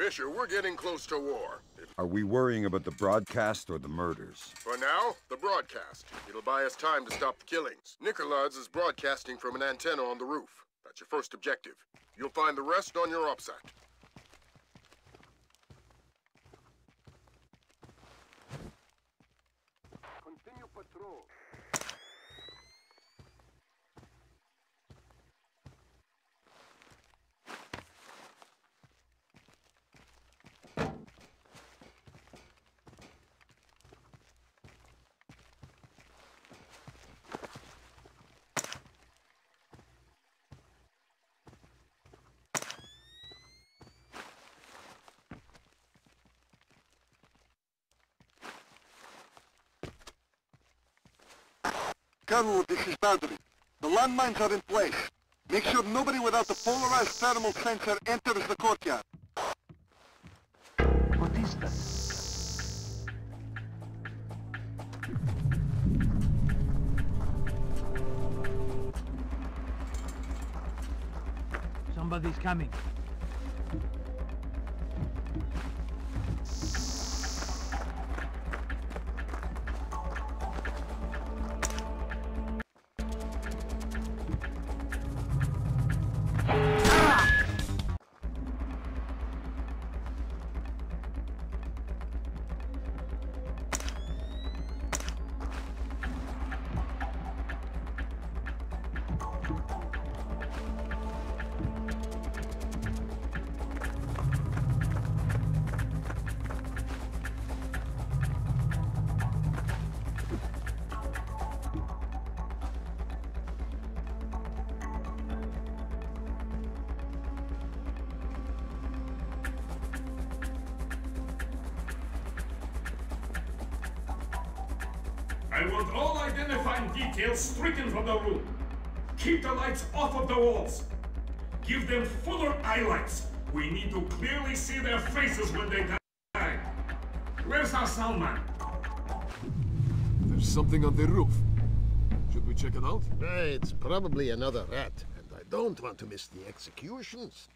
Fisher, we're getting close to war. Are we worrying about the broadcast or the murders? For now, the broadcast. It'll buy us time to stop the killings. Nikoladze is broadcasting from an antenna on the roof. That's your first objective. You'll find the rest on your OPSAT. Continue patrol. Colonel, this is Boundary. The landmines are in place. Make sure nobody without the polarized thermal sensor enters the courtyard. What is that? Somebody's coming. I want all identifying details stricken from the room. Keep the lights off of the walls. Give them fuller highlights. We need to clearly see their faces when they die. Where's our sound man? There's something on the roof. Should we check it out? It's probably another rat, and I don't want to miss the executions.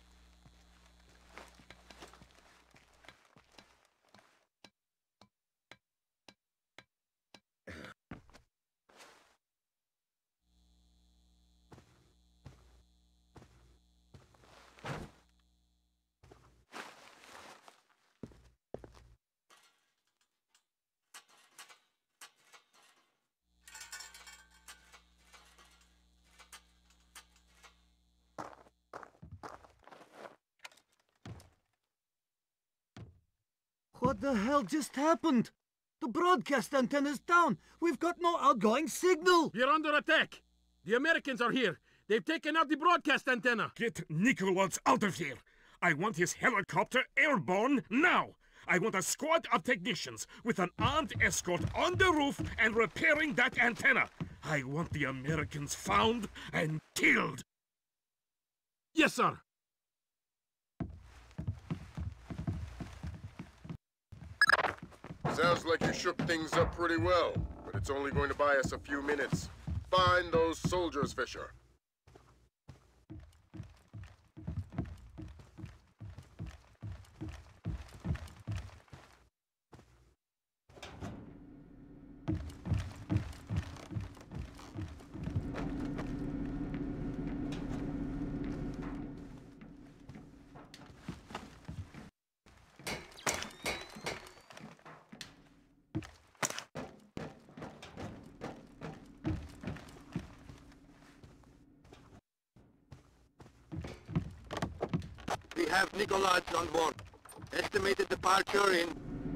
What the hell just happened? The broadcast antenna's down. We've got no outgoing signal. We're under attack. The Americans are here. They've taken out the broadcast antenna. Get Nikoladze out of here. I want his helicopter airborne now. I want a squad of technicians with an armed escort on the roof and repairing that antenna. I want the Americans found and killed. Yes, sir. Sounds like you shook things up pretty well, but it's only going to buy us a few minutes. Find those soldiers, Fisher. We have Nikoladze on board. Estimated departure in...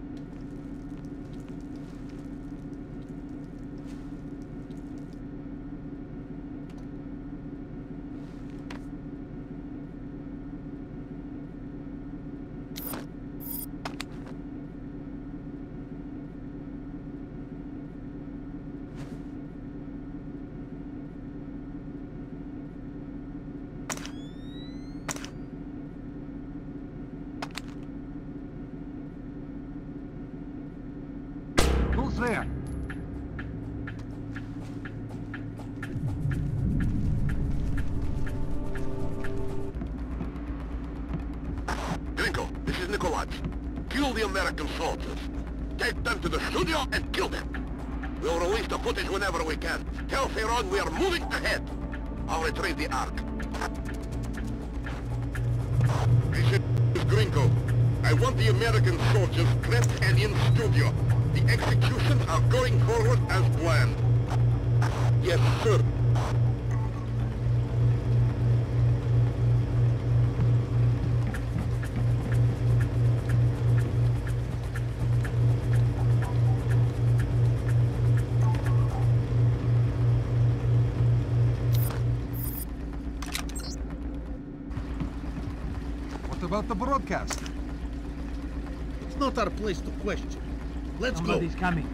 Who's there? Grinko, this is Nikoladze. Nikoladze. Kill the American soldiers. Take them to the studio and kill them. We'll release the footage whenever we can. Tell Theron we are moving ahead. I'll retrieve the Ark. This is Grinko. I want the American soldiers prepped and in studio. The executions are going forward as planned. Yes, sir. What about the broadcast? It's not our place to question. Let's go. Somebody's coming.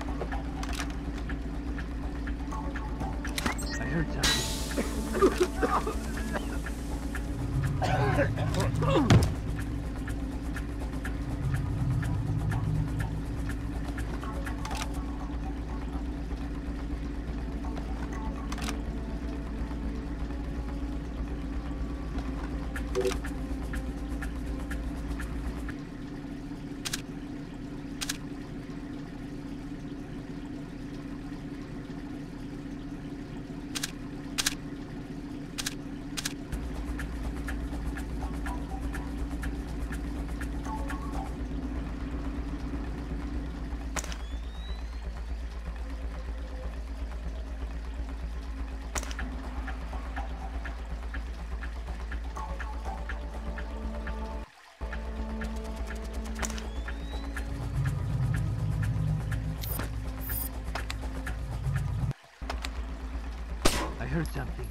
I heard something. I heard something.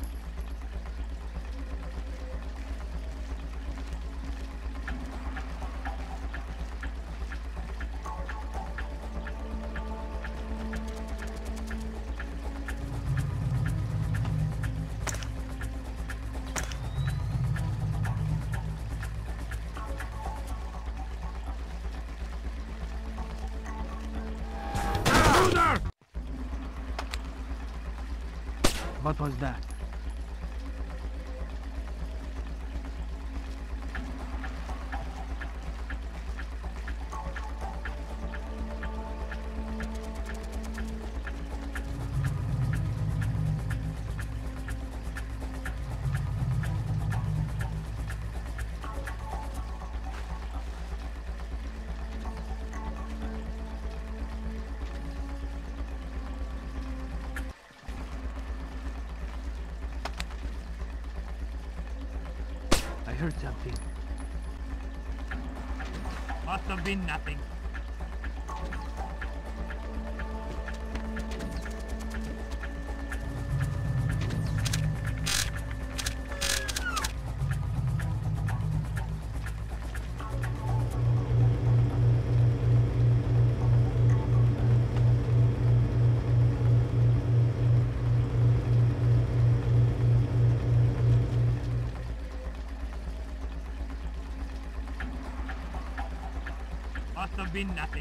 What was that? I heard something. Must have been nothing. Must have been nothing.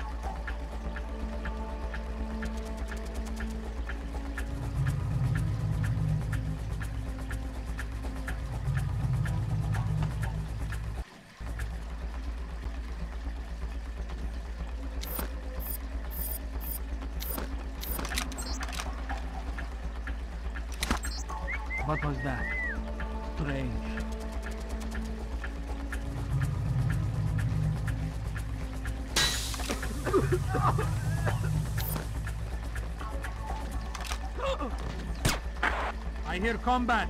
What was that? Strange. I hear combat.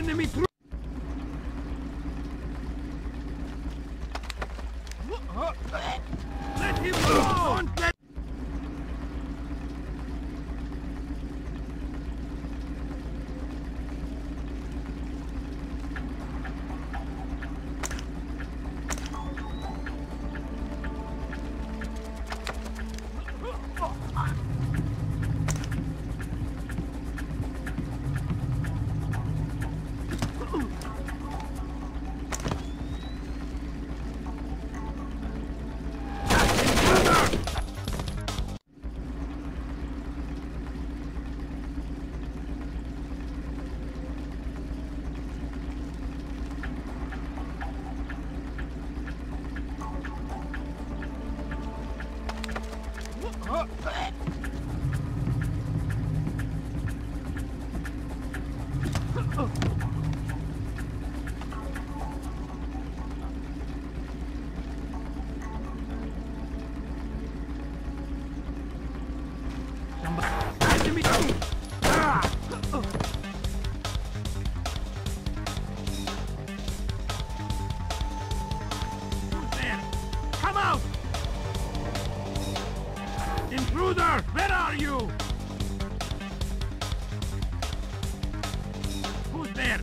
Enemy through! Let him go! Don't let... Come out! Intruder! Where are you? Who's there?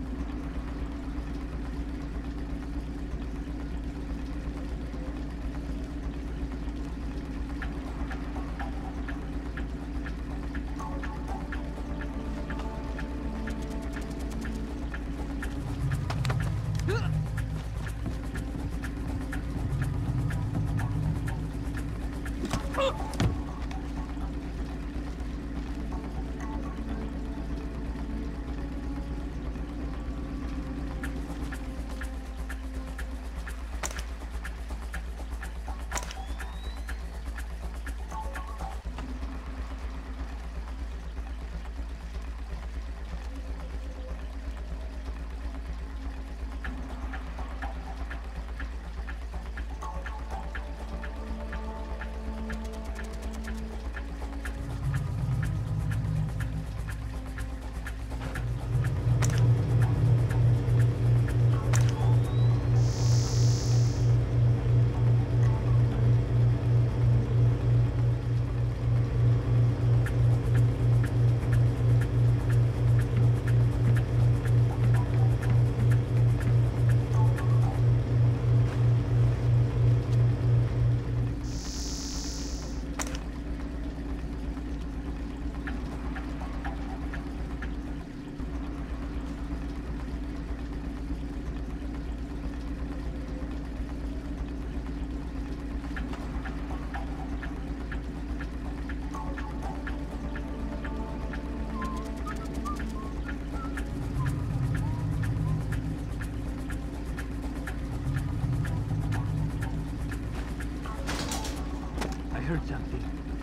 I heard something.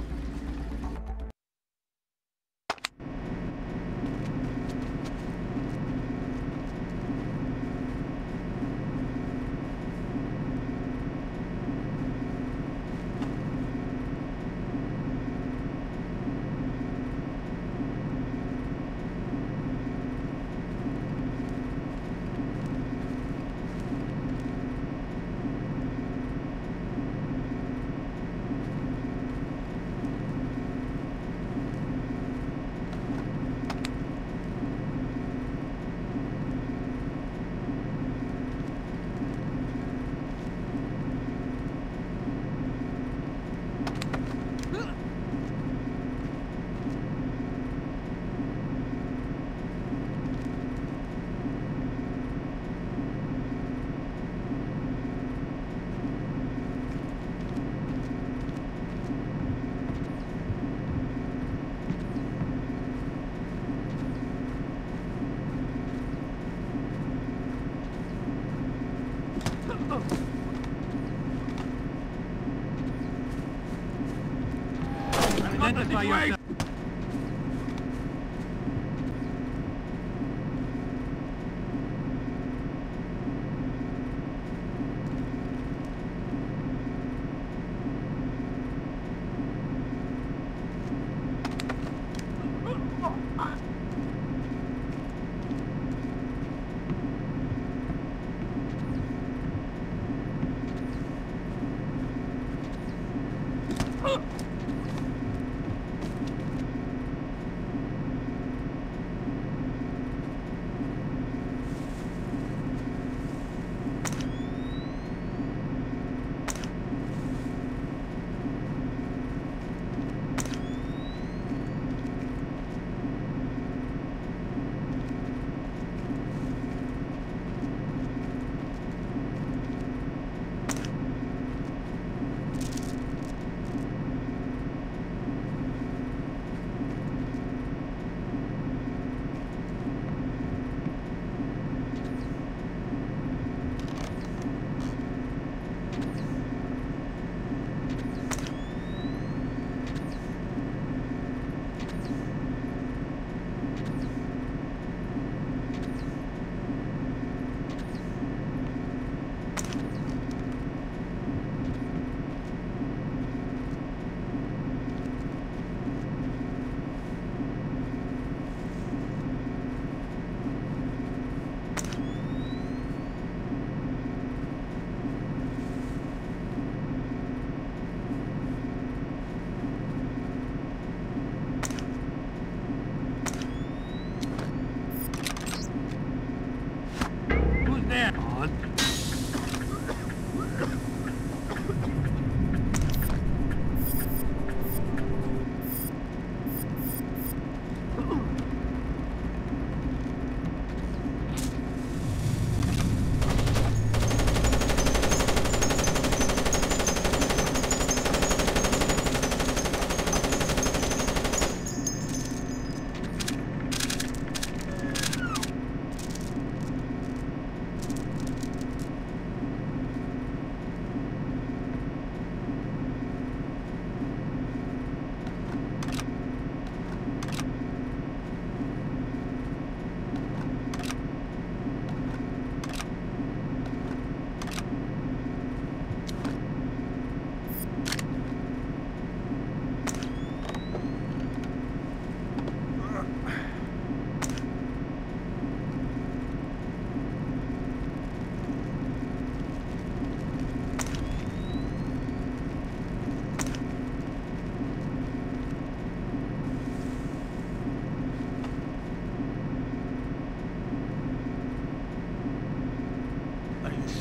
Identify yourself.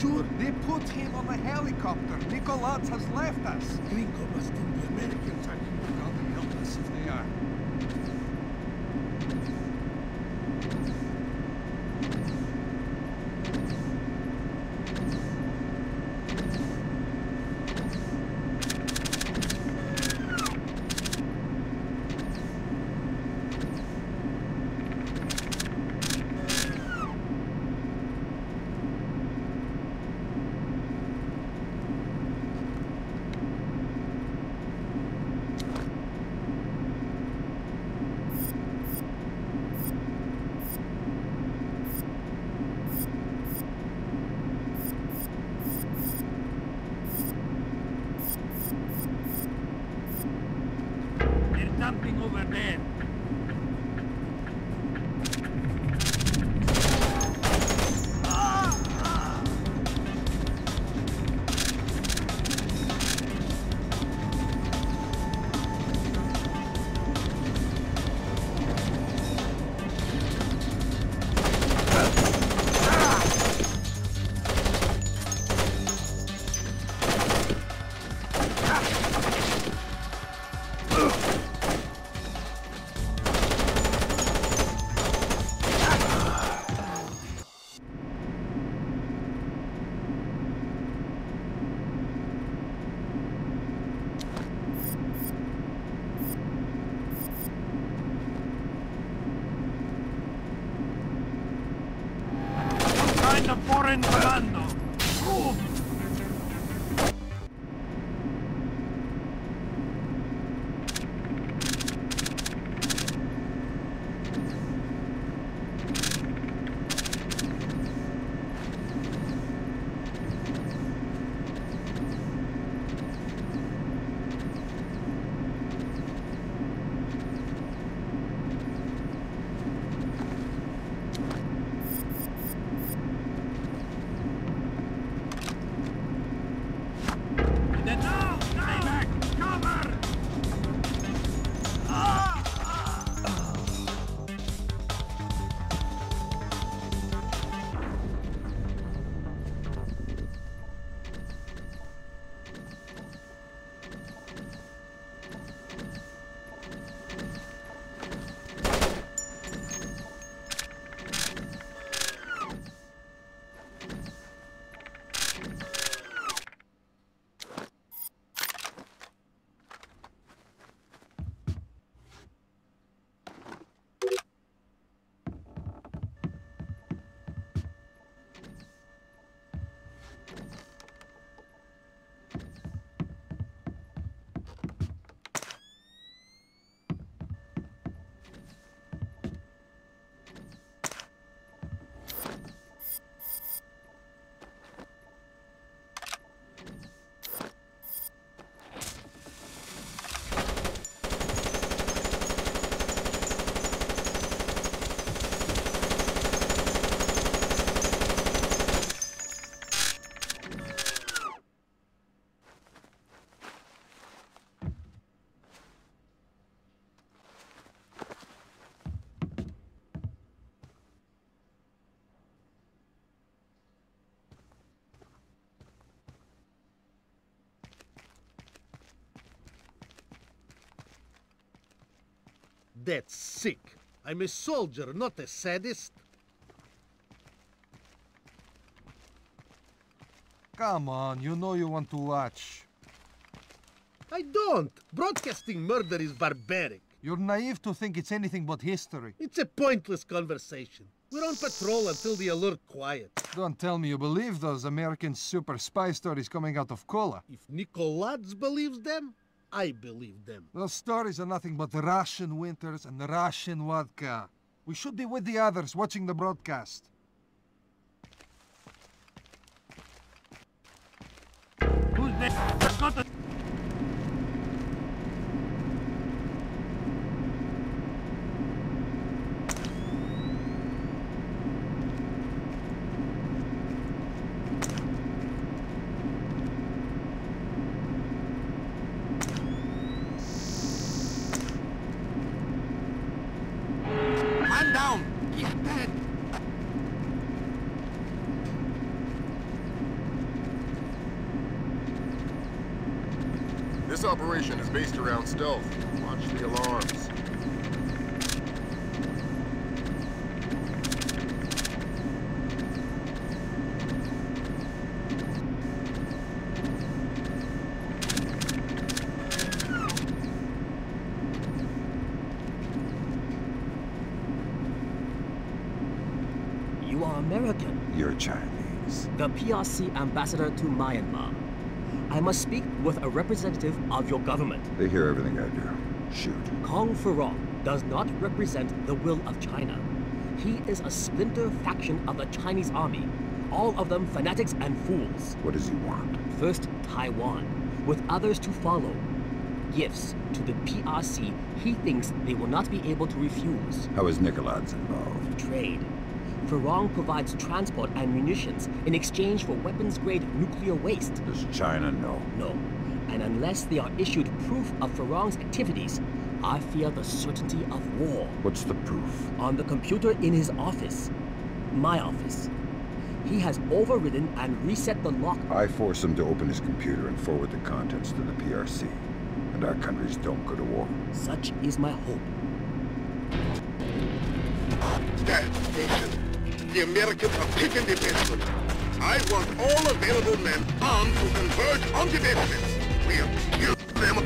sure? They put him on a helicopter. Nikoladze has left us. Grinko must think the Americans are here. God help us if they are. Something over there. Find a foreign commando. Move! That's sick. I'm a soldier, not a sadist. Come on, you know you want to watch. I don't. Broadcasting murder is barbaric. You're naive to think it's anything but history. It's a pointless conversation. We're on patrol until the alert quiet. Don't tell me you believe those American super spy stories coming out of Kola. If Nikoladze believes them, I believe them. Those stories are nothing but Russian winters and Russian vodka. We should be with the others watching the broadcast. Who's there? I've got the... Man down! He's dead! This operation is based around stealth. Watch the alarms. You are American. You're Chinese. The PRC ambassador to Myanmar. I must speak with a representative of your government. They hear everything I do. Shoot. Kong Furong does not represent the will of China. He is a splinter faction of the Chinese army. All of them fanatics and fools. What does he want? First, Taiwan, with others to follow. Gifts to the PRC he thinks they will not be able to refuse. How is Nikoladze involved? Trade. Furong provides transport and munitions in exchange for weapons-grade nuclear waste. Does China know? No. And unless they are issued proof of Furong's activities, I fear the certainty of war. What's the proof? On the computer in his office. My office. He has overridden and reset the lock. I force him to open his computer and forward the contents to the PRC. And our countries don't go to war. Such is my hope. That nation. The Americans have taken the basement. I want all available men armed to converge on the basement. We'll kill them.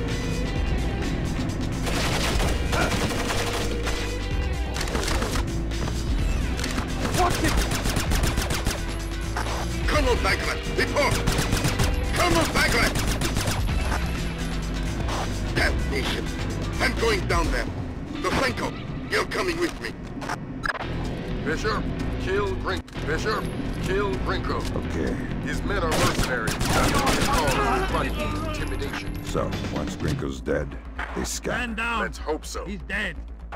Watch it! Colonel Bagrat, report! Colonel Bagrat! That nation. I'm going down there. Lufenko, you're coming with me. Fisher, kill Grinko. Fisher, kill Grinko. Okay. His men are mercenaries. That's what it's called. Fighting intimidation. So, once Grinko's dead, they scatter. Stand down! Let's hope so. He's dead.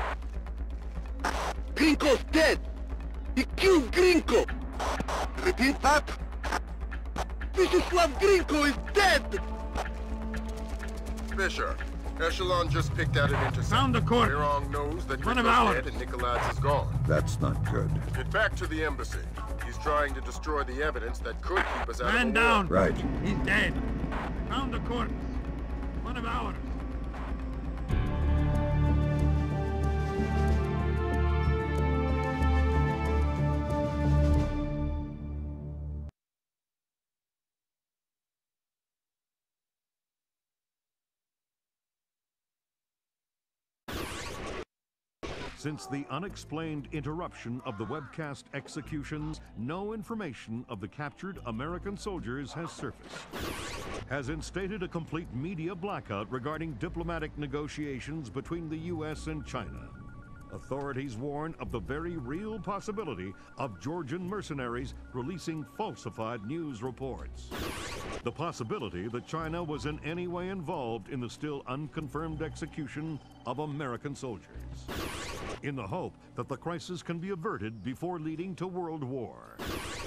Grinko's dead! He killed Grinko! Repeat that? Vyacheslav Grinko is dead! Fisher, Echelon just picked out an intercept. Found the court. Furong knows that One of Grinko's ours. dead and Nikoladze is gone. That's not good. Get back to the embassy. He's trying to destroy the evidence that could keep us out Man of the down! war. Right. He's dead. Found the corpse. One of ours. Since the unexplained interruption of the webcast executions, no information of the captured American soldiers has surfaced. Has instated a complete media blackout regarding diplomatic negotiations between the U.S. and China. Authorities warn of the very real possibility of Georgian mercenaries releasing falsified news reports. The possibility that China was in any way involved in the still unconfirmed execution of American soldiers, in the hope that the crisis can be averted before leading to world war.